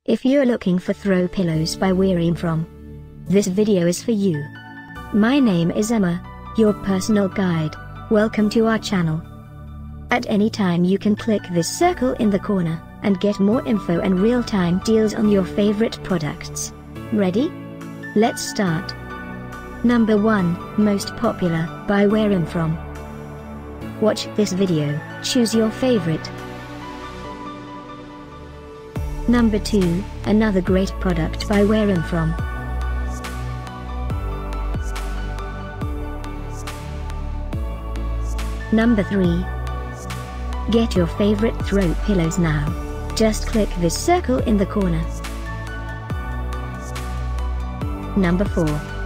If you're looking for throw pillows by Where I'm From, this video is for you. My name is Emma, your personal guide. Welcome to our channel. At any time you can click this circle in the corner, and get more info and real-time deals on your favorite products. Ready? Let's start. Number 1, Most Popular, by Where I'm From. Watch this video, choose your favorite. Number 2, another great product by Where I'm From. Number 3. Get your favorite throw pillows now. Just click this circle in the corner. Number 4.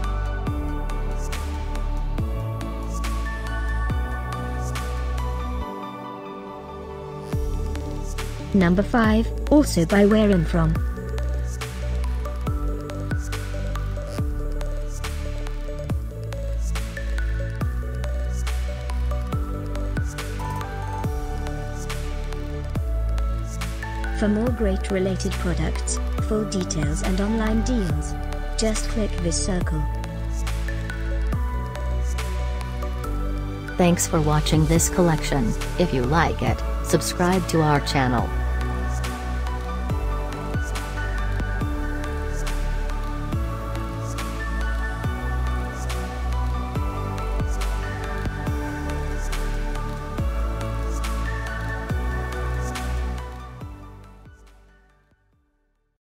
Number 5, also by Where I'm From. For more great related products, full details and online deals, just click this circle. Thanks for watching this collection. If you like it, subscribe to our channel.